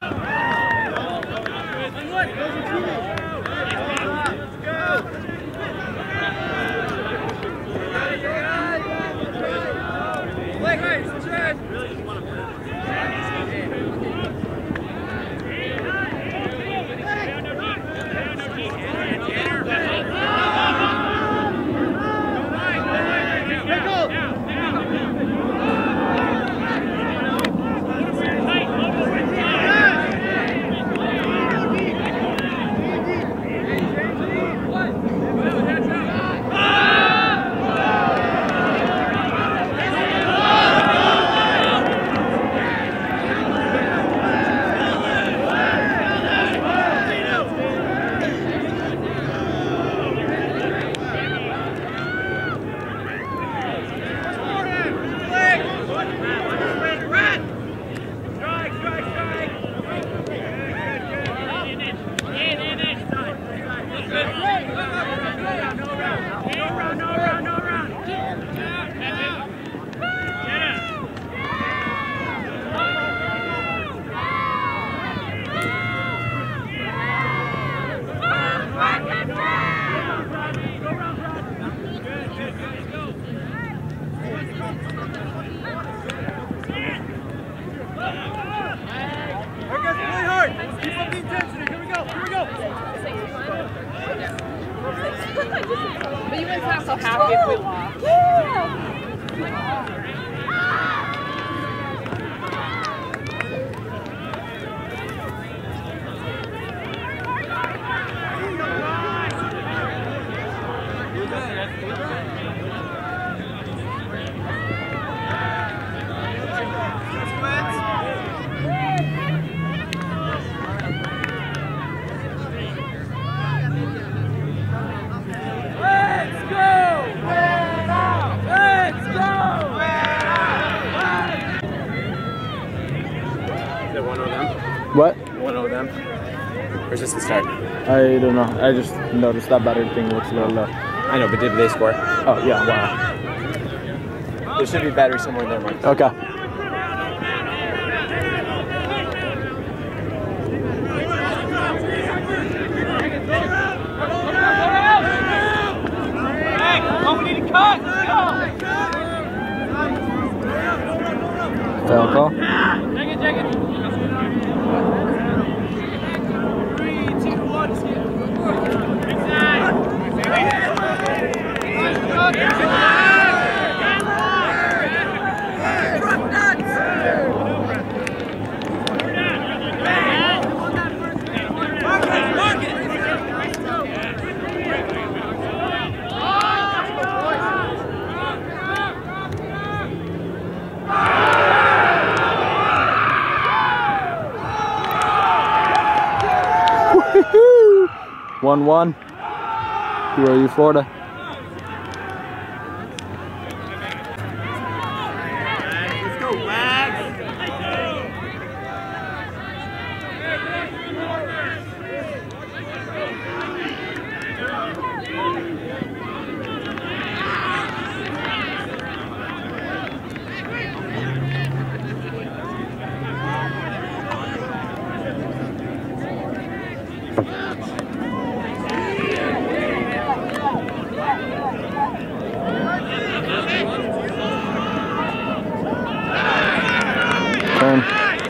But you guys sound so happy if we lost. Yeah. What? 1-0 them? Or is this the start? I don't know. I just noticed that battery thing looks a little low. I know, but did they score? Oh, yeah, wow. There should be battery somewhere there, Mike. Okay. Foul call. Take it. 3, 2, 1, skip. Woohoo! 1-1. BYU, Florida. Let's go, Wags! Turn.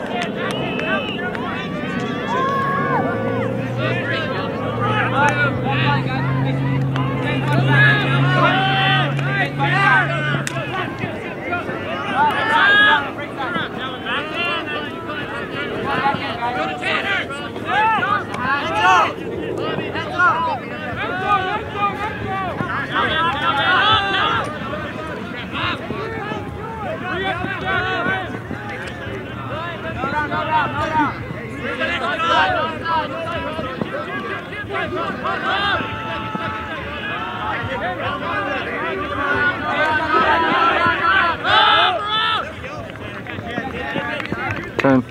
Turn.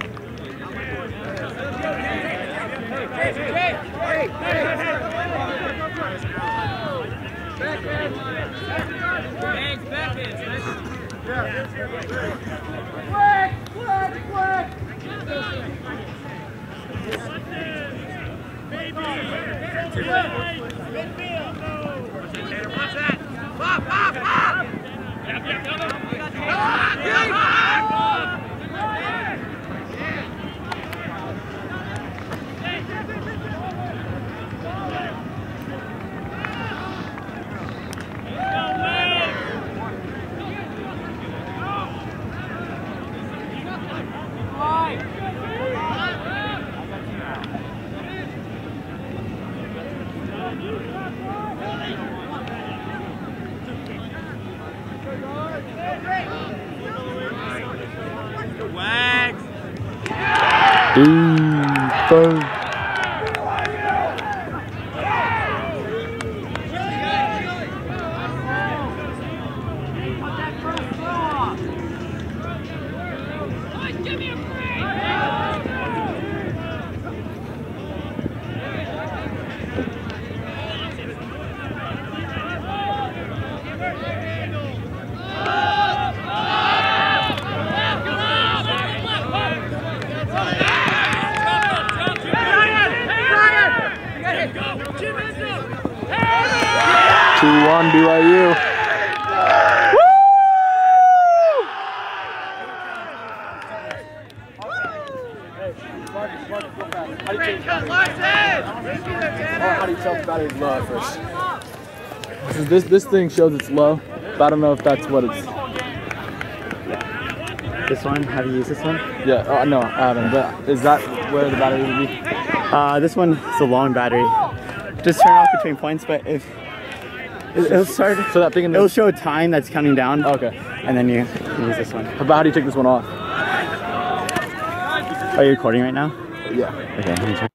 Boom. BYU. How do you tell if the battery's low at first? This thing shows it's low, but I don't know if that's what it's. This one? Have you used this one? Yeah. Oh no, I haven't. But is that where the battery would be? This one is a long battery. Just turn off between points, but if it'll start, so that thing it'll show a time that's counting down. Okay. And then you use this one. How do you take this one off? Are you recording right now? Yeah. Okay. Let me check.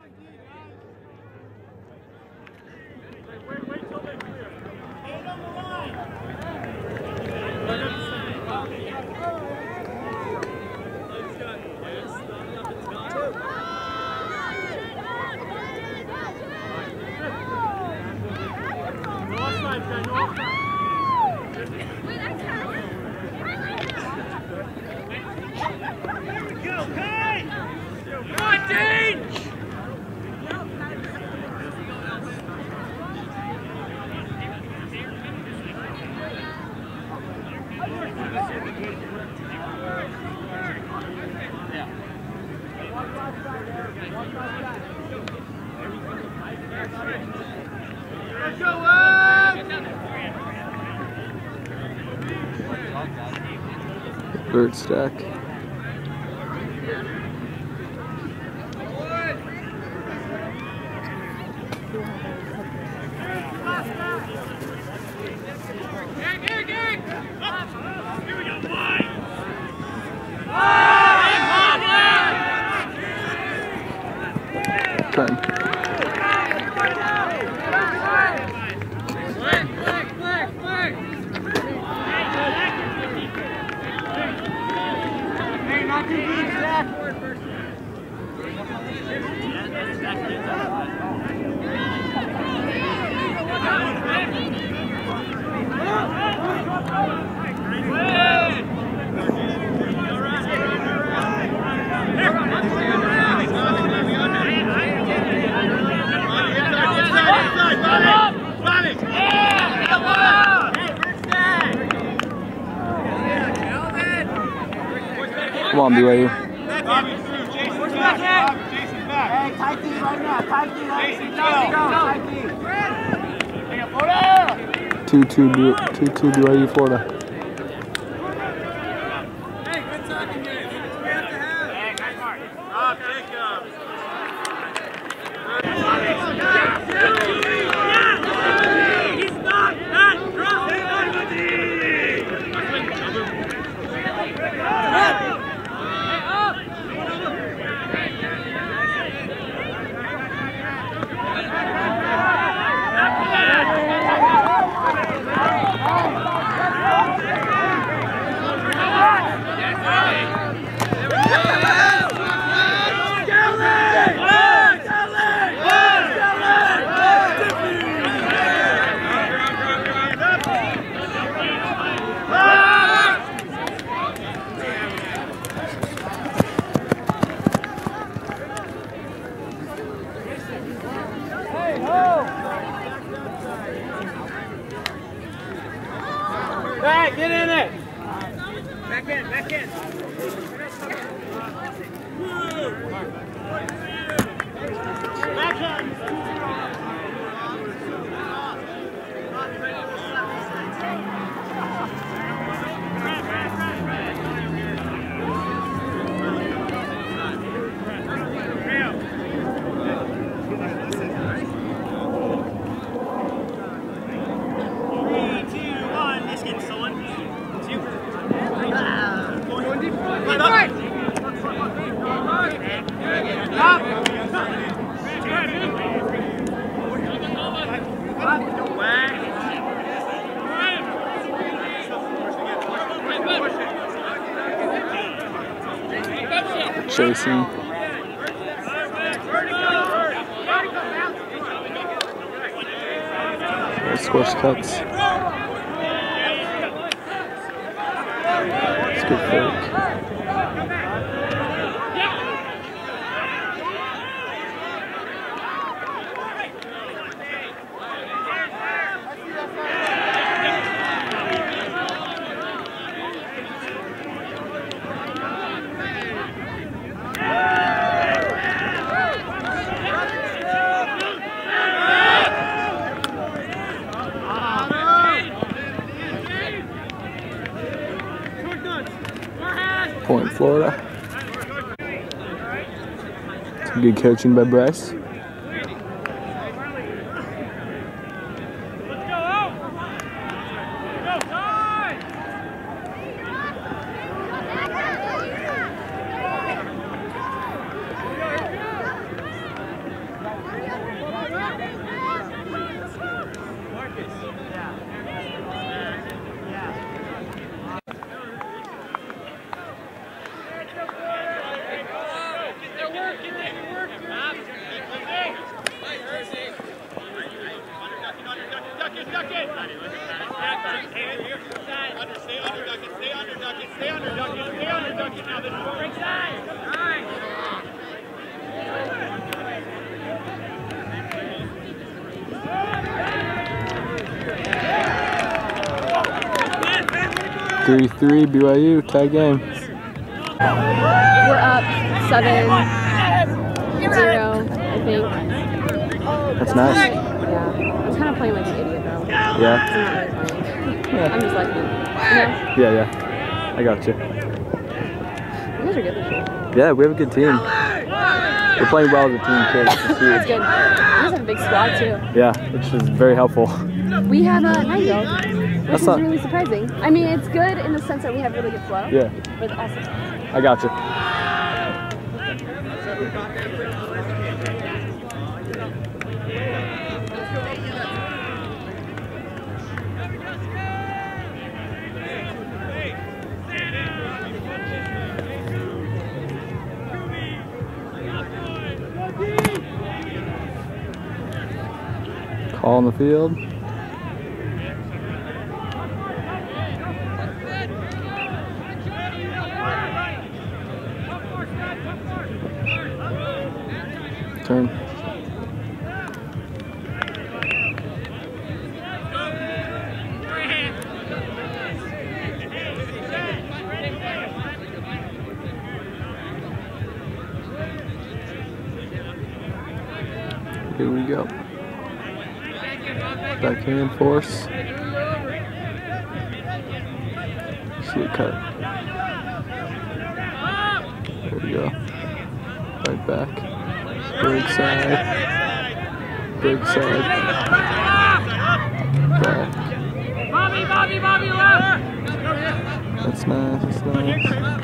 Bird stack. Come on, BYU. Jason's back. Jason's back. Hey, tight D right now. Tight D. Jason, go. 2-2 BYU, Florida. Hey, good talking to you. We have to have. Hey, nice mark. Up, Jacob. He's not that drop. Back, get in it! Back in, back in! Back in! Going deep. chasing. Squash cuts. It's good fake. Point, Florida. Some good coaching by Bryce. Three BYU tie game. We're up 7-0, I think. That's nice. Yeah. I'm kind of playing like an idiot though. Yeah. I'm not really playing. Yeah. I'm just like, Yeah. I got you. You guys are good this year. Yeah, we have a good team. We're playing well as a team too. That's good. You guys have a big squad too. Yeah, which is very helpful. We have a 9-year-old, which That's is not really surprising. I mean, it's good in the sense that we have really good flow. Yeah. But also. I got you. Call on the field. Turn. Here we go. Backhand force. See it cut. There we go. Right back. Break side. Break side. Back. Bobby, left! That's nice. That's nice.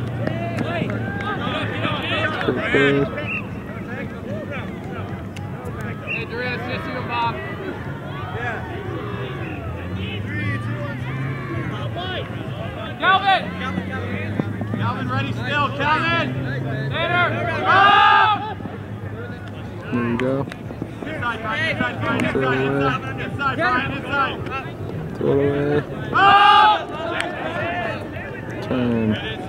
Pretty good. Hey, Durant, just you and Bob. Calvin, ready still. Calvin! Tanner! There we go. Throw it away. Turn.